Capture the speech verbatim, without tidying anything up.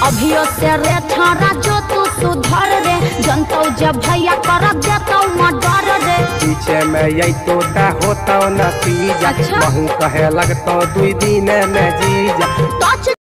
अभियो से रे छाड़ा जो तू सुधर रे जनतो जब भैया कर देतो मर्डर रे पीछे में यही तोता होता नतीजा अच्छा? महू कहे लगतो दुई दिन में जीजा।